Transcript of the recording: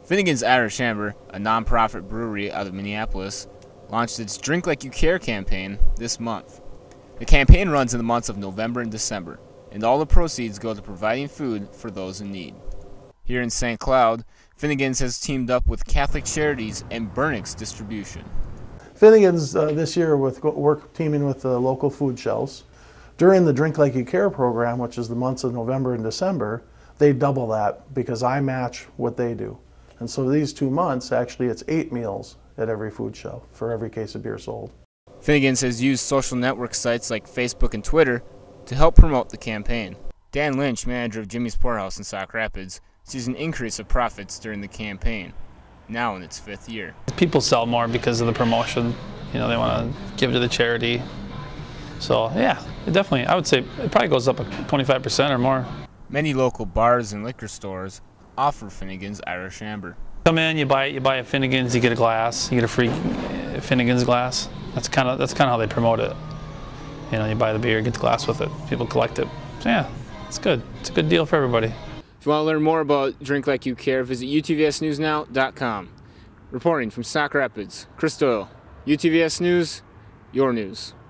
Finnegan's Irish Amber, a non-profit brewery out of Minneapolis, launched its Drink Like You Care campaign this month. The campaign runs in the months of November and December, and all the proceeds go to providing food for those in need. Here in St. Cloud, Finnegan's has teamed up with Catholic Charities and Burnix Distribution. Finnegan's this year teaming with the local food shelves. During the Drink Like You Care program, which is the months of November and December, they double that because I match what they do. And so these 2 months, actually it's 8 meals at every food shelf for every case of beer sold. Finnegan's has used social network sites like Facebook and Twitter to help promote the campaign. Dan Lynch, manager of Jimmy's Poorhouse in Sauk Rapids, sees an increase of profits during the campaign, now in its 5th year. People sell more because of the promotion. You know, they want to give to the charity. So yeah, definitely, I would say it probably goes up 25% or more. Many local bars and liquor stores offer Finnegan's Irish Amber. Come in, you buy a Finnegan's, you get a glass, you get a free Finnegan's glass. That's kind of how they promote it. You know, you buy the beer, get the glass with it. People collect it. So yeah, it's good. It's a good deal for everybody. If you want to learn more about Drink Like You Care, visit utvsnewsnow.com. Reporting from Sauk Rapids, Chris Doyle, UTVS News, your news.